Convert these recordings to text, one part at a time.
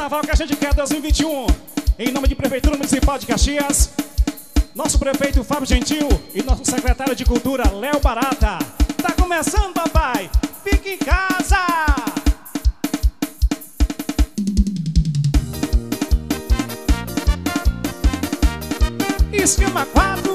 Carnaval que a gente quer 2021. Em nome de Prefeitura Municipal de Caxias, nosso prefeito Fábio Gentil e nosso secretário de Cultura, Léo Barata. Tá começando, papai. Fica em casa. Esquema 4.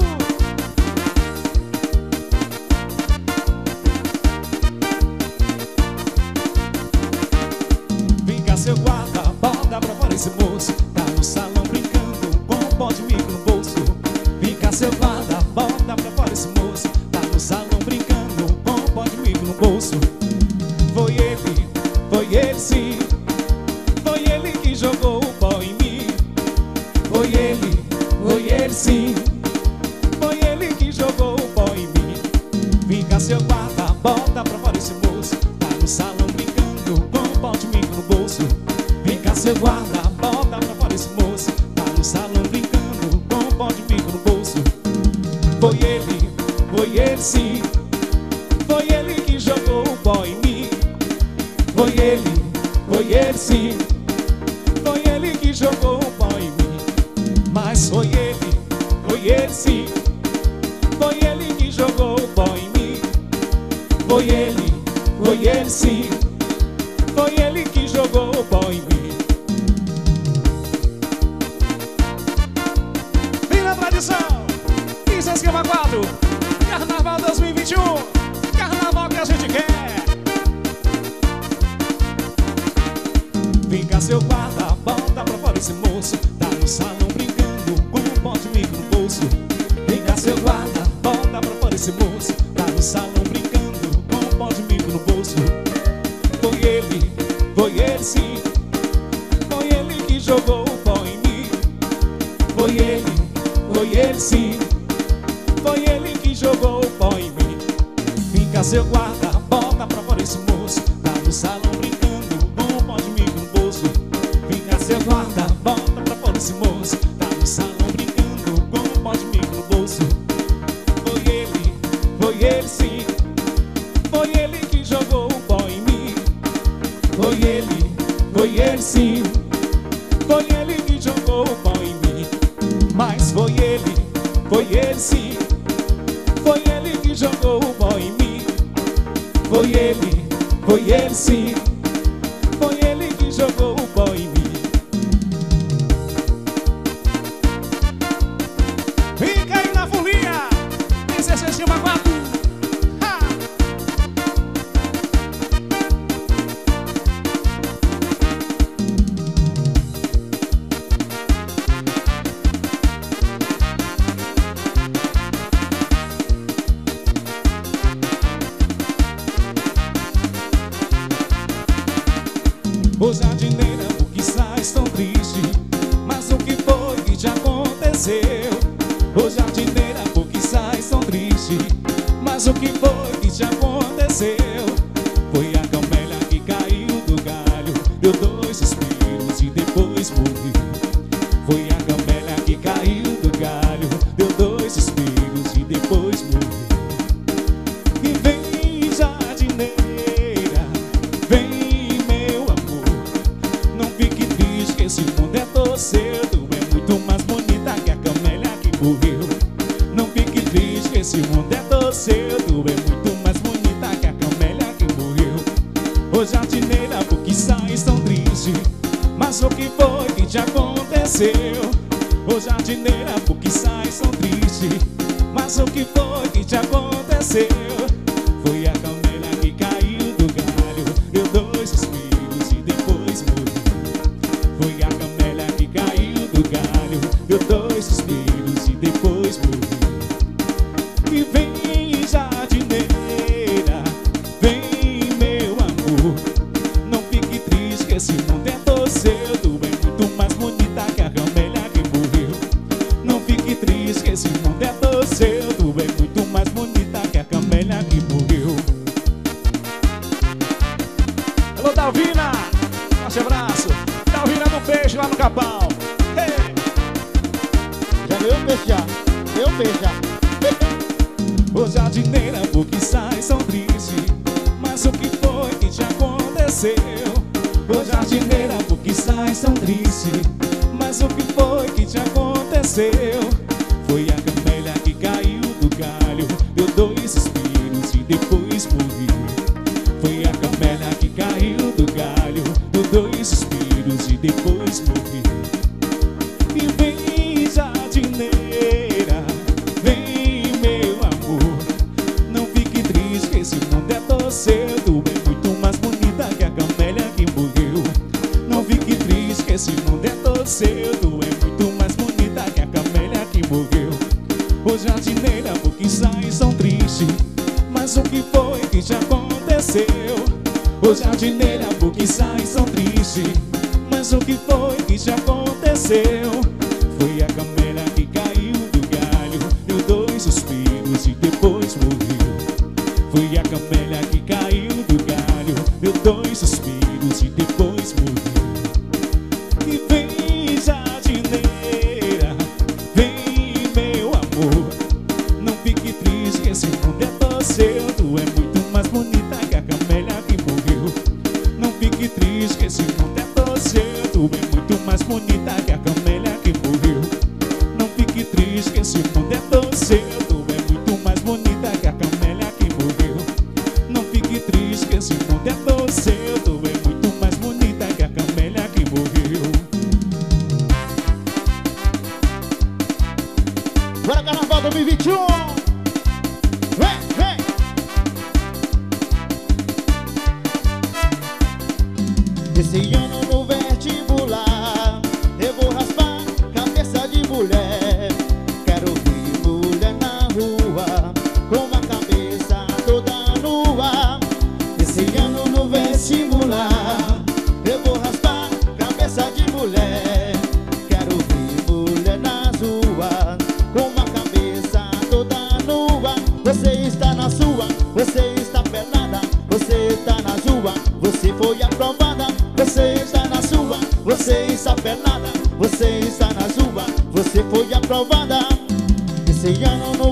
Vem cá, seu guarda, bota pra fora esse moço. Tá no salão brincando com um pó de mico no bolso. Vem cá, seu guarda, bota pra fora esse moço. Tá no salão brincando com um pó de mico no bolso. Foi ele sim. Foi ele que jogou o pó em mim. Foi ele sim. Foi ele que jogou o pó em mim. Vem cá, seu guarda, bota pra fora esse moço. Tá no salão brincando com um pó de mico no bolso. Vem cá, seu guarda, bota pra fora esse moço. Tá no salão brincando com um pó de mico no bolso. Foi ele sim. Foi ele que jogou o pó em mim. Foi ele sim. Foi ele que jogou o pó em mim. Mas foi ele sim. Foi ele que jogou o pó em mim. Foi ele sim. Foi ele que jogou o pó em mim. Vem na tradição. Isso é Esquema 4. Carnaval 2021. Carnaval que a gente quer. Vem cá, seu guarda, bota pra fora esse moço. Tá no salão brincando com um pó de mico no bolso. Vem cá, seu guarda, bota pra fora esse moço. Tá no salão brincando com um pó de mico no bolso. Foi ele sim. Foi ele que jogou o pó em mim. Foi ele sim. Foi ele que jogou o pó em mim. Vem cá, seu guarda, bota pra fora esse moço. Tá no salão brincando com um pó de mico no bolso. Vem cá, seu guarda, bota pra fora esse moço. Tá no salão brincando com um pó de mico no bolso. Foi ele sim. Foi ele que jogou o pó em mim. Foi ele sim. Foi ele que jogou o pó em mim. Mas foi ele sim. Foi ele que jogou o pó em mim. Foi ele sim. Foi ele que jogou o pó em mim. Fica aí na folia. Esse é o Esquema 4. Ô jardineira, por que sais tão triste? Mas o que foi que te aconteceu? Ô jardineira, por que sais tão triste? Mas o que foi que te aconteceu? Foi a camélia que caiu do galho, deu 2 suspiros e depois morreu. Foi a camélia que caiu do galho, deu 2 suspiros e depois morreu. E vem, jardineira, vem, esse mundo é todo seu. Tu é muito mais bonita que a camélia que morreu. Não fique triste que esse mundo é todo seu. Tu é muito mais bonita que a camélia que morreu. Ô jardineira, por que sais tão triste? Mas o que foi que te aconteceu? Ô jardineira, por que sais tão triste? Mas o que foi que te aconteceu? Foi a camélia que caiu do galho, deu 2 suspiros e depois morreu. Foi a camélia que caiu do galho, deu 2 suspiros e depois morreu. E vem, jardineira, vem, meu amor. Não fique triste que esse mundo é todo seu. Tu é muito mais bonita que a camélia que morreu. Não fique triste que esse mundo é todo seu. Tu é muito mais bonita que a camélia que morreu. Alô, Dalvina, forte abraço. Dalvina do peixe lá no Capão. Hey. Já ganhou peixe já. Ganhou peixe já. Ô jardineira, por que sais tão triste? Mas o que foi que te aconteceu? Ô jardineira, por que sais sais tão triste. Mas o que foi que te aconteceu? Foi a camélia que caiu do galho, deu 2 suspiros e depois morreu. Foi a camélia que caiu do galho, deu 2 suspiros e depois morreu. E vem, jardineira, vem, meu amor, não fique triste que esse mundo é todo seu. Tu é muito mais bonita que a camélia que morreu. Não fique triste que esse mundo é todo seu. Tu é muito mais bonita que a camélia que morreu. Ô jardineira, por que sais tão triste? Mas o que foi que te aconteceu? Ô jardineira, por que sais tão triste? Mas o que foi que te aconteceu? Foi a camélia que caiu do galho, deu 2 suspiros e depois morreu. Foi a camélia que caiu do galho, deu 2 suspiros e depois morreu. E vem, jardineira, vem, meu amor, não fique triste que esse mundo é todo seu. Tu é muito mais bonita que a camélia que morreu. Não fique triste que esse mundo é todo seu. Tu é muito mais bonita que a camélia que morreu. Não fique triste que esse mundo é todo seu. Tu é muito mais bonita que a camélia que morreu. Não fique triste que esse mundo é todo seu. Tu é muito mais bonita que a camélia que morreu. Bora Carnaval 2021! Vem, vem! Esse ano no vestibular eu vou raspar cabeça de mulher. Quero ver mulher na rua com a cabeça toda nua. Esse ano no vestibular eu vou raspar cabeça de mulher. Quero ver mulher nas ruas com a cabeça toda nua. Você está na sua, você está pelada, você está na rua, você foi aprovada. Você está na sua, você está pelada, você está na rua, você foi aprovada. Esse ano no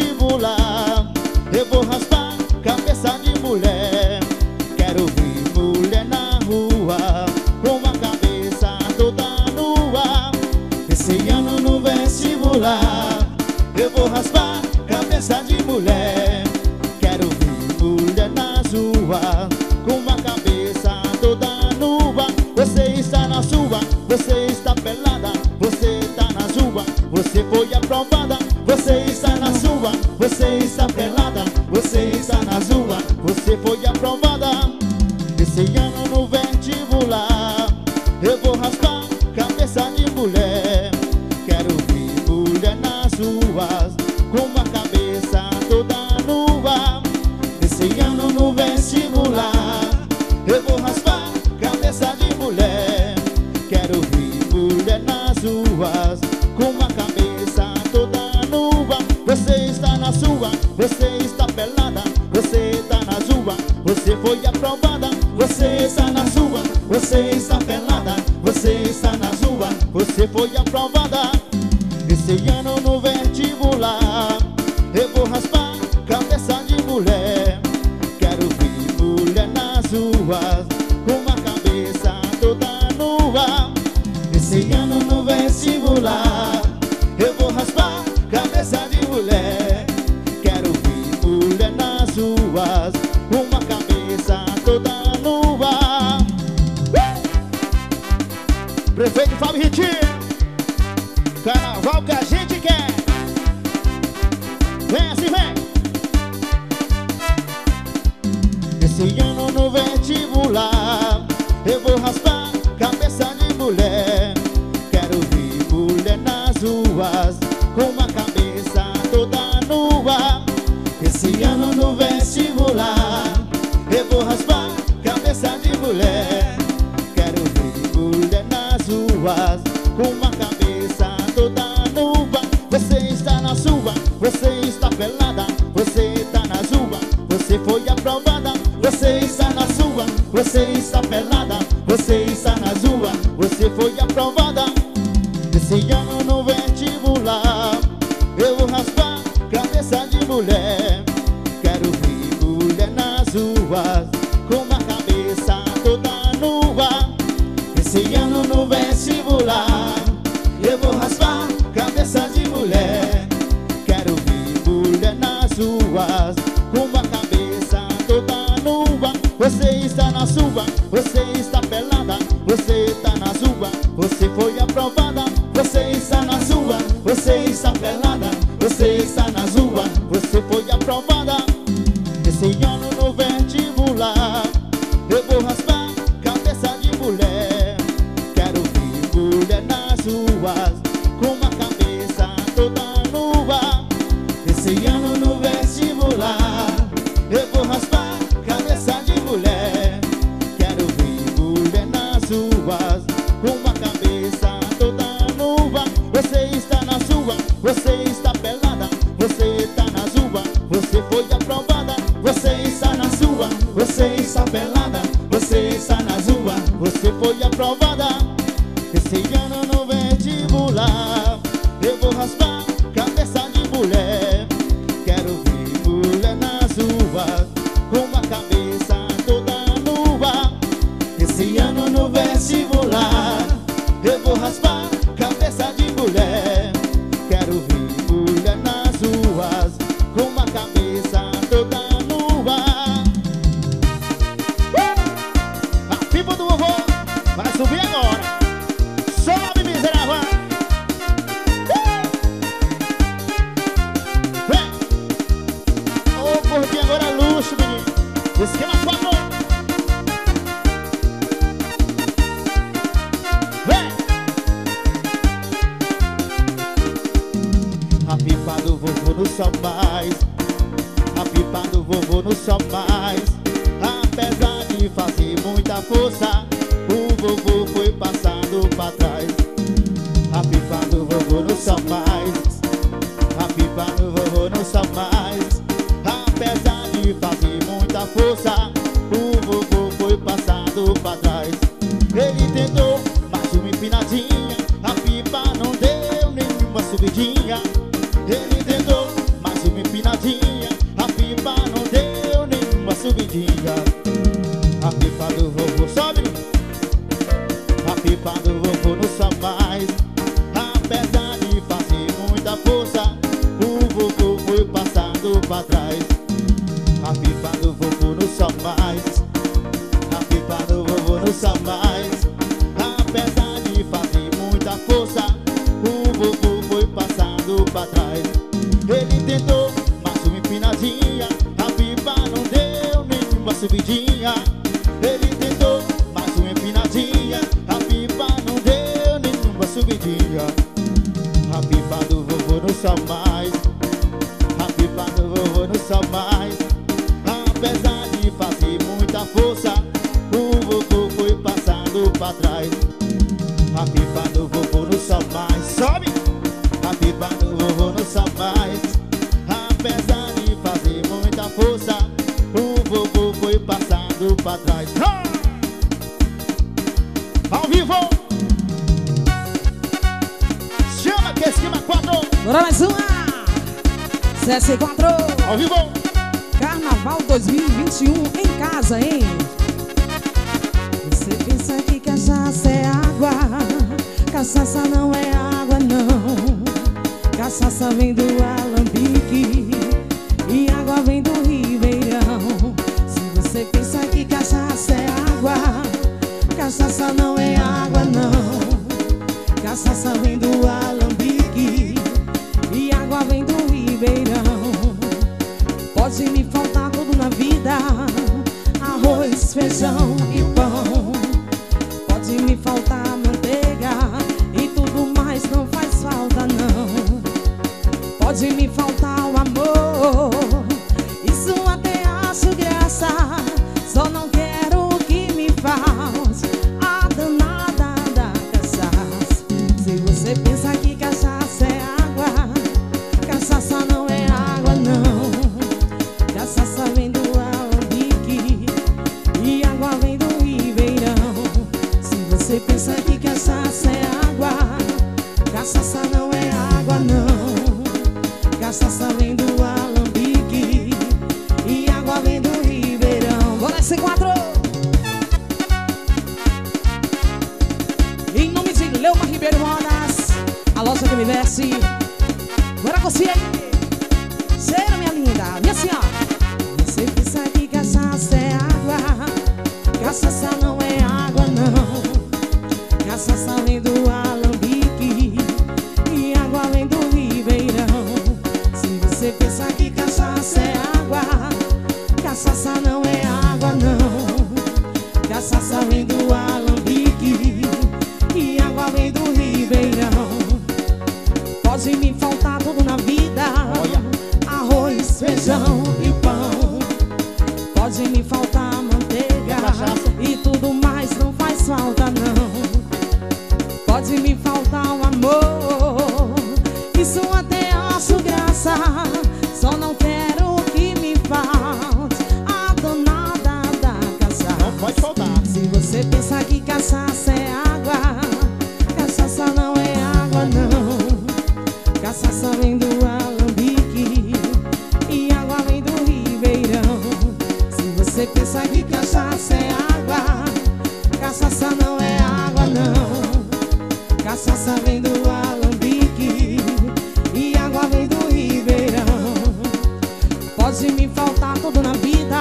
vestibular eu vou raspar cabeça de mulher. Quero ver mulher na rua com a cabeça toda nua. Esse ano no vestibular eu vou raspar cabeça de mulher. Quero ver mulher nas ruas com a cabeça toda nua. Você está na sua, você está pelada, você está na rua, você foi aprovada. Você está na sua, você está pelada, você está na rua, você foi aprovada. Esse ano no vestibular eu vou raspar cabeça de mulher. Quero ver mulher nas ruas com a cabeça toda nua. Esse ano no vestibular eu vou raspar cabeça de mulher. Quero ver mulher nas ruas com a cabeça toda nua. Você está na sua, você está pelada, você está na rua, você foi aprovada. Você está na sua, você está pelada, você está na rua, você foi aprovada. Esse ano no vestibular eu vou raspar cabeça de mulher. Quero ver mulher nas ruas com a cabeça toda nua. Esse ano no vestibular eu vou raspar cabeça de mulher. Quero ver mulher nas ruas com a cabeça toda nua. Prefeito Fábio Ritinho, carnaval que a gente quer. Vem assim, vem. Esse ano no vestibular eu vou raspar cabeça de mulher. Quero ver mulher nas ruas com a cabeça toda nua. Esse ano no vestibular eu vou raspar cabeça de mulher. Quero ver mulher nas ruas com a cabeça toda nua. Você está na sua, você está pelada, você está na rua, você foi aprovada. Você está na sua, você está pelada, você está na rua, você foi aprovada. Esse ano no vestibular eu vou raspar cabeça de mulher. Quero ver mulher nas ruas com a cabeça toda nua. Esse ano no vestibular eu vou raspar cabeça de mulher. Quero ver mulher nas ruas com uma cabeça toda nua. Você está na sua, você está pelada, você está na sua, você foi aprovada. Você está na sua, você está pelada, você está na sua, você foi aprovada. Esse ano no vestibular eu vou raspar cabeça de mulher. Quero ver mulher nas ruas com uma cabeça toda nua. Esse ano no vestibular eu vou raspar cabeça de mulher. Quero ver mulher nas ruas com uma cabeça toda nua. Você está na sua, você está pelada, você está na sua, você foi aprovada. Você está na sua, você está pelada, você está na sua, você foi aprovada. Esse ano no vestibular eu vou raspar cabeça de mulher. Quero ver mulher nas ruas com uma cabeça toda nua. Esse ano no vestibular eu vou raspar cabeça de mulher. Quero ver mulher nas ruas com uma cabeça toda nua. A pipa do vovô vai subir agora. Sobe, miserável. Vem. Ô, gordinho, agora é luxo, menino. Esquema 4. Vem. A pipa do vovô não só mais. A pipa do vovô não só mais. Apesar de fazer muita força, o vovô foi passando pra trás. A pipa do vovô não só mais. A pipa do vovô não só mais. Apesar de fazer muita força, o vovô foi passando pra trás. Ele tentou mais uma empinadinha, a pipa não deu nenhuma subidinha. Ele tentou mais uma empinadinha, a pipa não deu nenhuma subidinha. A pipa do vovô sobe. A pipa do vovô não só mais. Apesar de fazer muita força, o vovô foi passando pra trás. A pipa do vovô não só mais. A pipa do vovô não só mais. Apesar de fazer muita força, o vovô foi passando pra trás. Ele tentou mais uma empinadinha, a pipa não deu nenhuma subidinha. Ele tentou mais uma empinadinha, a pipa não deu nenhuma subidinha. A pipa do vovô não só mais. A pipa do vovô não só mais. Apesar de fazer muita força, o vovô foi passando pra trás. A pipa do vovô não só mais. Sobe! A pipa do vovô não só mais. Apesar de fazer muita força, o vovô foi passando pra trás. Ao vivo! Chama que é esquema 4. Bora mais uma! CS4 Ao vivo! Carnaval 2021 em casa, hein? Você pensa que cachaça é água? Cachaça não é água, não. Cachaça vem do Alambique e água vem do Ribeirão. Se você pensa que cachaça é água, cachaça não é água, não. Cachaça vem do Alambique e água vem do Ribeirão. Pode me faltar tudo na vida, arroz, feijão e pão. Pode me faltar manteiga e tudo mais não faz falta, não. Pode me faltar o amor, isso até acho graça. Só não quero que me falte a danada da cachaça. Se você pensa que cachaça é água, cachaça não é água, não. Cachaça vem do Alambique e água vem do Ribeirão. Se você pensa que cachaça é água, cachaça não é água, não. Cachaça vem do Alambique e água vem do Ribeirão. Bora C4! gosta que me veste. Agora você aí. Cheira, minha linda. E assim, ó. Você pensa que cachaça é água. Cachaça não é água, não. Cachaça vem do alambique e água vem do ribeirão. Se você pensa que cachaça é água, cachaça não é água, não. Cachaça vem do alambique e água vem do ribeirão. Pode me faltar tudo na vida, arroz, feijão e pão. Pode me faltar manteiga e tudo mais não faz falta, não. Pode me faltar o amor, isso até acho graça. Só não quero que me falte a danada da cachaça. Não pode faltar. Se você pensar que cachaça é água, cachaça não é água, não. Cachaça vem do alambique e água vem do ribeirão. Se você pensar que cachaça é água, cachaça não é água, não. Cachaça vem do alambique e água vem do ribeirão. Pode me faltar tudo na vida,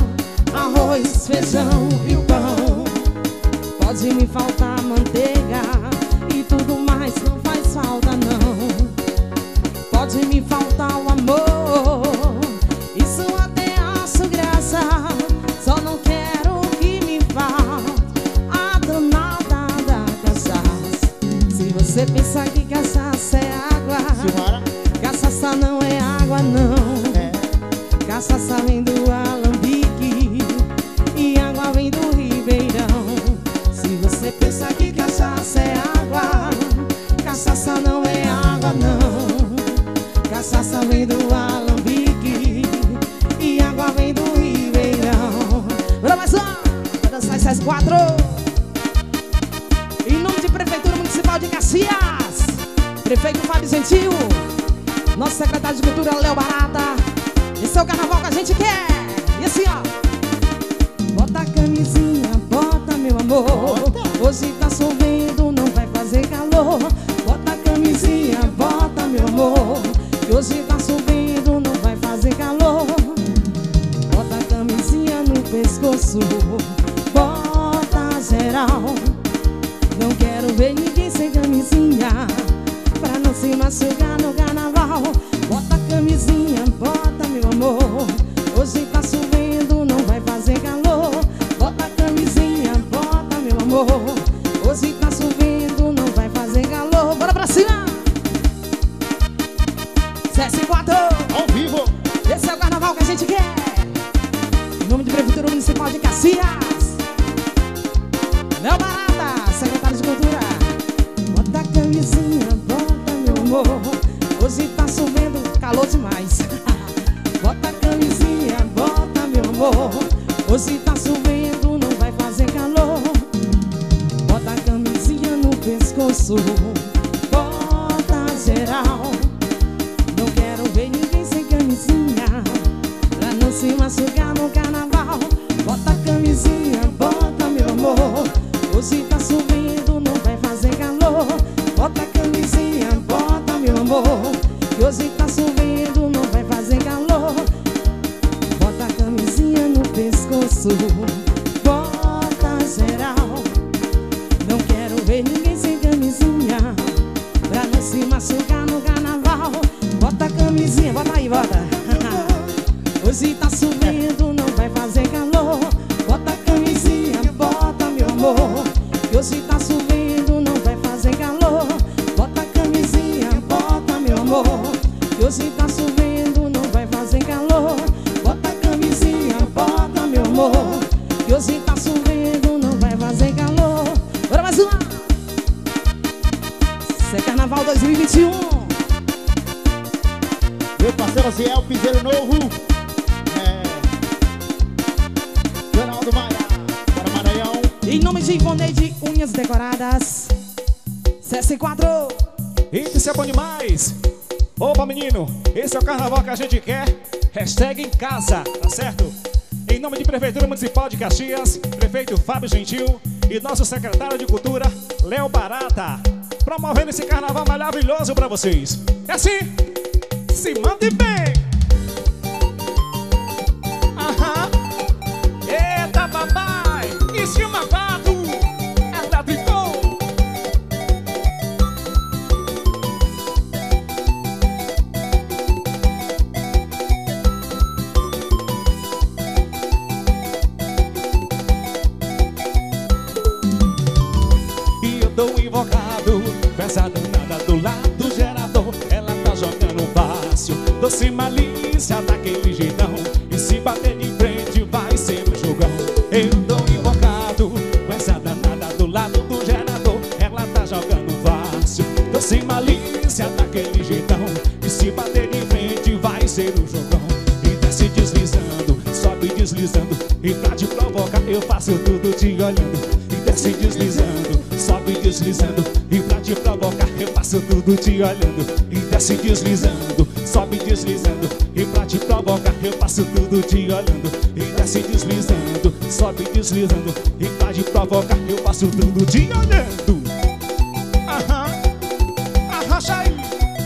arroz, feijão e o pão. Pode me faltar manteiga e tudo mais não faz falta, não. Pode me faltar o amor, isso até acho graça. Só não quero que me falte a danada da cachaça. Se você pensar que cachaça é água, Silmara. cachaça não é água, não. É. Cachaça vem do alambique e água vem do ribeirão. Se você pensar que cachaça é água, cachaça não é água, não. Cachaça vem do alambique e água vem do ribeirão. Bora mais um, vai dançar essas quatro. Em nome de Prefeitura Municipal de Caxias, Prefeito Fábio Gentil, nosso secretário de Cultura Léo Barata. Esse é o carnaval que a gente quer. E assim, ó. Bota a camisinha, bota, meu amor. Hoje tá chovendo, não vai fazer calor. Bota a camisinha, bota, meu amor. Hoje tá chovendo, não vai fazer calor. Bota a camisinha no pescoço, bota geral. Não quero ver ninguém sem camisinha, pra não se machucar no carnaval. Bota a camisinha, bota, meu amor. Hoje tá chovendo, não vai fazer calor. Bota a camisinha, bota, meu amor. Hoje tá chovendo, não vai fazer calor. Bora pra cima! CS4 Ao vivo. Esse é o carnaval que a gente quer. Em nome de Prefeitura Municipal de Caxias, Léo Barata, secretário de Cultura. Bota a camisinha, bota, meu amor. Hoje tá chovendo, calor demais. Bota a camisinha, bota, meu amor. Hoje tá chovendo, não vai fazer calor. Bota a camisinha no pescoço, bota geral. Não quero ver ninguém sem camisinha, pra não se machucar no carnaval. Bota a camisinha, bota, meu amor. Hoje tá chovendo, não vai fazer calor. Bota a camisinha, bota, meu amor. Hoje tá chovendo, não vai fazer calor. Bota a camisinha no pescoço, bota geral. Não quero ver ninguém sem camisinha, pra não se machucar no carnaval. Bota a camisinha, bota aí, bota. Hoje tá chovendo, não vai fazer calor. Bota a camisinha, bota, meu amor. Hoje tá chovendo, não vai fazer calor. Bota a camisinha, bota, meu amor. Hoje tá chovendo, não vai fazer calor. Bota a camisinha, bota, meu amor. Hoje tá chovendo, não vai fazer calor. Bora mais uma! Isso é Carnaval 2021. Meu parceiro Ciel, piseiro novo. Ronaldo Maia, para Maranhão. Em nome de Ivoneide Unhas Decoradas, CS4. Isso é bom demais. Opa, menino, esse é o carnaval que a gente quer. Hashtag em casa, tá certo? Em nome de Prefeitura Municipal de Caxias, Prefeito Fábio Gentil e nosso secretário de Cultura, Léo Barata. promovendo esse carnaval maravilhoso pra vocês. É assim, se mande bem. Aham. Eita, papai, e se uma vato ela ficou. E eu tô invocado, peça danada do lado do gerador. Ela tá jogando fácil, doce malícia daquele jeitão. E se bater de frente vai ser um jogão. Eu tô invocado, peça danada do lado do gerador. Ela tá jogando fácil, doce malícia daquele jeitão. E se bater de frente vai ser um jogão. E desce deslizando, sobe deslizando. E pra te provocar eu faço tudo te olhando. E desce deslizando, sobe deslizando. E pra te provocar eu faço tudo te olhando. E desce deslizando, sobe deslizando. E pra te provocar eu faço tudo te olhando. E desce deslizando, sobe deslizando. E pra te provocar eu faço tudo te olhando. Aham, arrocha aí.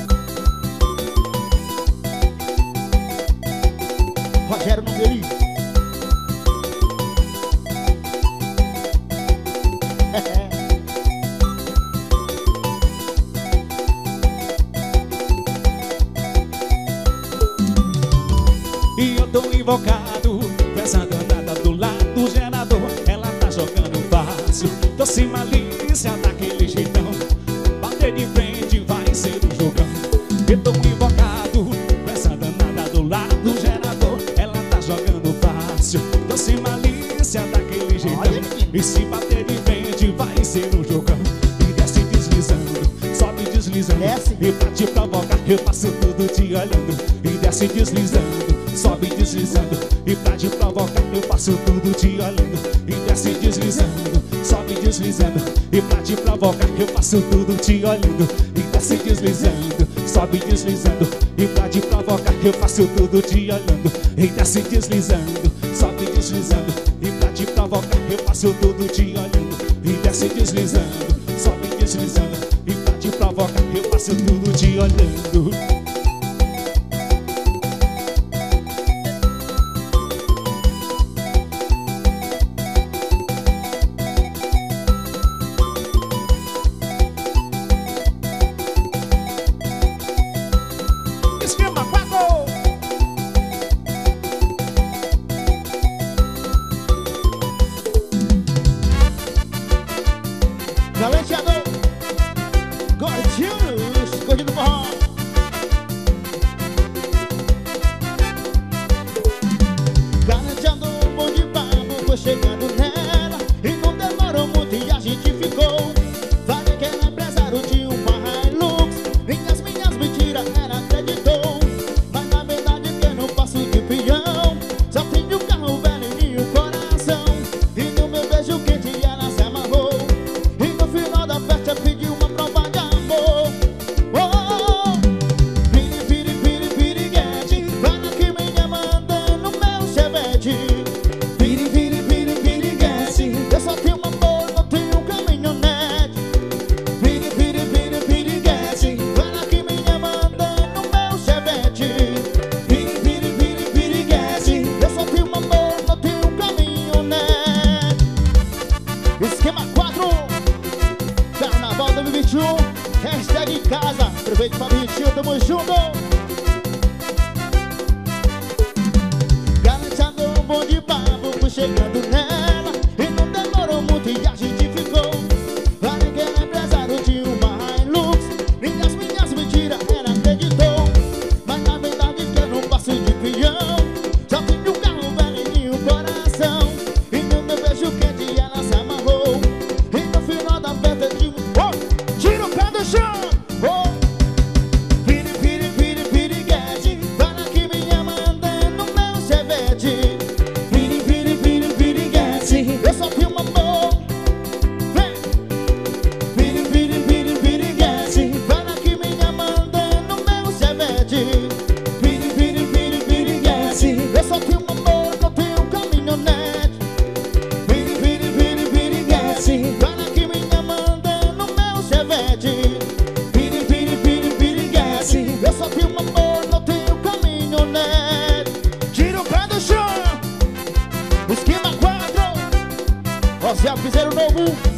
Rogério Nogueira. E eu tô invocado, peça danada do lado do gerador. Ela tá jogando fácil, doce malícia daquele jeitão. Bater de frente vai ser um jogão. Eu tô invocado, peça danada do lado do gerador. Ela tá jogando fácil, doce malícia daquele jeitão. E se bater de frente vai ser um jogão. E desce deslizando, sobe deslizando. Desce. E pra te provocar eu faço tudo te olhando. E desce deslizando, sobe deslizando. E pra te provocar eu faço tudo te olhando. E desce deslizando, sobe deslizando. E pra te provocar eu faço tudo te olhando. E desce deslizando, sobe deslizando. E pra te provocar eu faço tudo te olhando. E desce deslizando, sobe deslizando. E pra te provocar eu faço tudo te olhando. E desce deslizando, sobe deslizando. E pra te provocar eu faço tudo te olhando. Esquema 4. Galanteador Gordinhos, Gordinho do Forró. Galanteador, bom de papo, foi chegando nela. E não demorou muito e a gente ficou. Falei que era empresário de uma Hilux. Minhas mentiras ela acreditou. Mas na verdade que eu não passo de peão. Só tenho um carro velho e um coração. E no meu beijo quente ela se amarrou. E no final da festa pediu uma prova de amor. Oh, piriguete, fala que me manda no meu chevette. Piriguete, eu só tenho um amor, não tenho um caminhonete. Piriguete, fala que me manda no meu chevette. Piriguete, eu só tenho um amor, não tenho um caminhonete. Esquema 4, Carnaval 2021, hashtag em casa, prefeito Fabrício, tamo junto. Galanteador, bom de papo, fui chegando nela. E não demorou muito e a gente ficou. Falei que era empresário de uma Hilux. Minhas mentiras ela acreditou. Mas na verdade que eu não passo de peão. Só tenho um carro velho e um coração. E no meu beijo quente ela se amarrou. E no final da festa de oh, tira o pé do chão. Oh, piriguete, fala que me manda no meu chevette. Piriguete, eu só tenho um amor,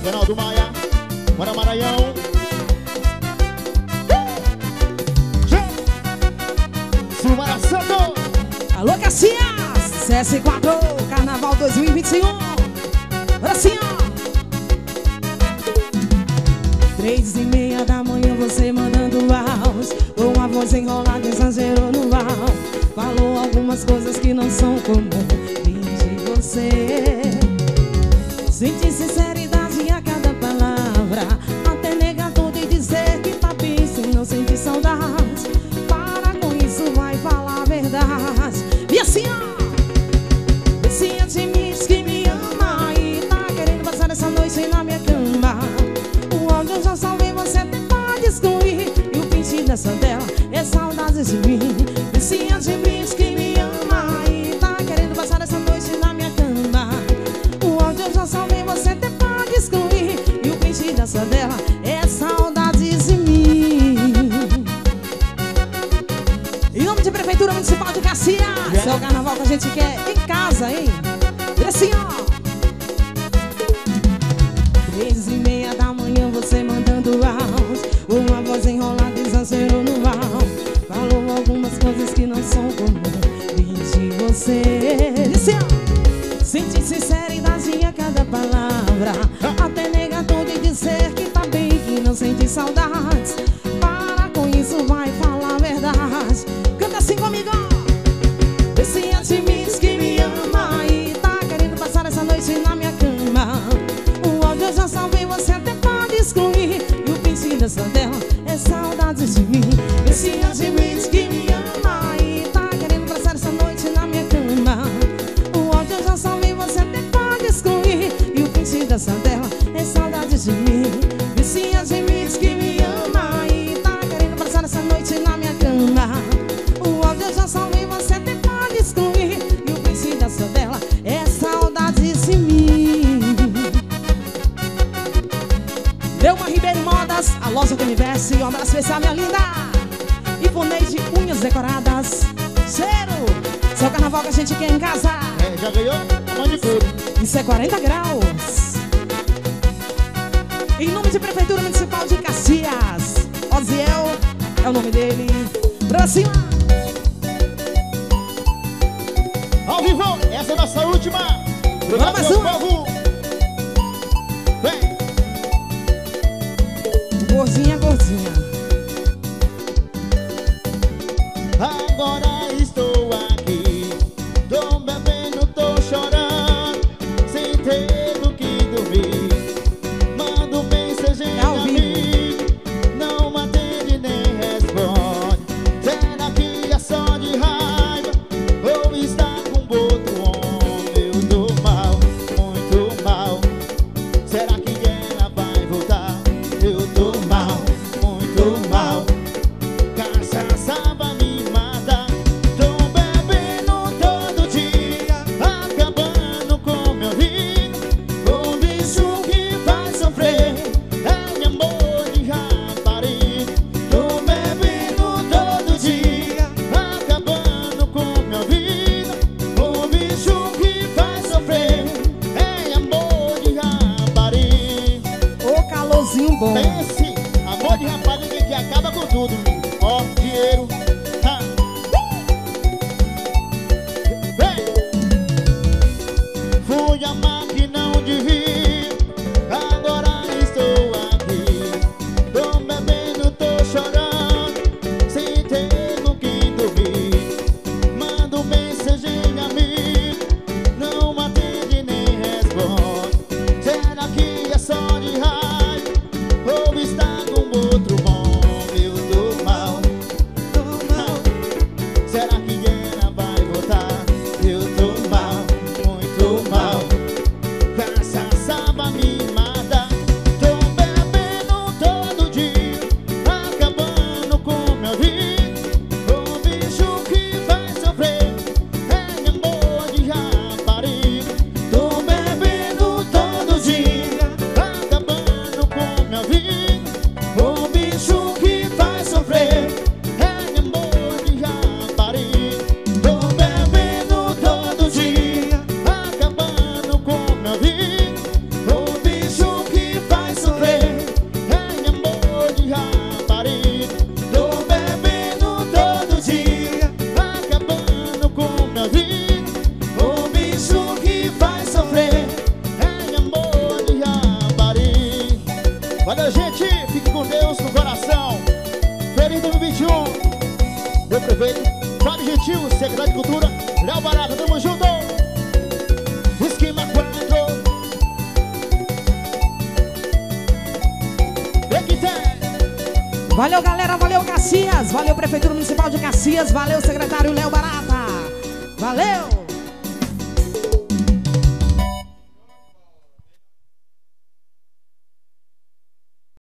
Reinaldo Maia, bora Maranhão. Silmara Santos. Alô, Caxias, CS4, Carnaval 2021. Bora sim, ó. 3h30 da manhã você mandando áudio, com a voz enrolada, exagerou no áudio. Falou algumas coisas que não são comuns de você. Senti sinceridade a cada palavra, até negar tudo e dizer que tá bem sem não sentir saudade. Para com isso, vai falar a verdade. E assim, ó, se admite que me ama e tá querendo passar essa noite na minha cama. O áudio eu já salvei, você até pode excluir. E o pente dessa dela é saudade de mim. E se admite que me ama e tá querendo passar essa noite na minha cama. O áudio eu já salvei, você até pode excluir. E o pente dessa dela é saudade de mim. Em nome de Prefeitura Municipal de Caxias, é o carnaval que a gente quer em casa, hein? E assim, ó, 3h30 da manhã você mandando áudio, uma voz enrolada, exagerou no áudio. Falou algumas coisas que não são comuns de você. E assim, ó, senti sinceridade a cada palavra, até negar tudo e dizer que tá bem, que não sente saudades. Para com isso, vai falar a verdade. Canta assim comigo, ó. Se admite que me ama e tá querendo passar essa noite na minha cama. O áudio eu já salvei, você até pode excluir. E o pente dessa dela é saudade de mim. Se admite que me ama e tá querendo passar essa noite na minha cama. O áudio eu já salvei, você até pode excluir. E o pente dessa dela é saudade de mim. Se admite que me ama e tá querendo passar essa noite na minha cama. O áudio eu já salvei, você até pode excluir. E o pente dessa dela é saudade de mim. Delma Ribeiro Modas, a loja do universo. Um abraço especial, minha linda Ivoneide, unhas decoradas. Cheiro, seu carnaval que a gente quer em casa. É, já ganhou a manicure. Isso é 40 graus. Em nome de Prefeitura Municipal de Caxias, Oziel é o nome dele. Pra cima. Ao vivo, essa é a nossa última. Bora mais uma. Povo. Vem. Gordinha, gordinha. Agora estou aqui, tô bebendo, tô chorando, sem ter o que dormir. Mando mensagem Ao a vivo. mim, não atende nem responde. Será que é só de raiva ou está com outro homem? Eu tô mal, muito mal. Será que ela vai voltar? Eu tô mal, muito mal. Cachaça vai me matar. Tô bebendo todo dia, acabando com meu rio. O bicho que faz sofrer é meu amor de rapariga. Tô bebendo todo dia, acabando com minha vida. O bicho que faz sofrer é amor de rapariga. Ô calorzinho bom. Pense, amor de rapariga que acaba com tudo. Ó, dinheiro. Ha. Vem. Fui a máquina de rir, agora estou aqui. Tô bebendo, tô chorando, sem ter com quem dormir. Mando mensagem a mim, não atende nem responde. Será que é só de raiva ou está com outro homem? Eu tô mal, tô mal. Será que ela vai voltar? Eu tô mal, muito mal. Cachaça vai me matar. Tô bebendo todo dia, acabando com minha vida. O bicho que vai sofrer é amor de rapariga. Tô bebendo todo dia, acabando com minha vida. O bicho que vai sofrer é amor de rapariga. Tô bebendo todo dia, acabando com minha vida. O bicho que Valeu, gente, fique com Deus no coração. Feliz 2021. Meu prefeito Fábio Gentil, secretário de Cultura Léo Barata, tamo junto. Esquema 4. Valeu, galera, valeu, Caxias. Valeu, Prefeitura Municipal de Caxias. Valeu, secretário Léo Barata. Valeu.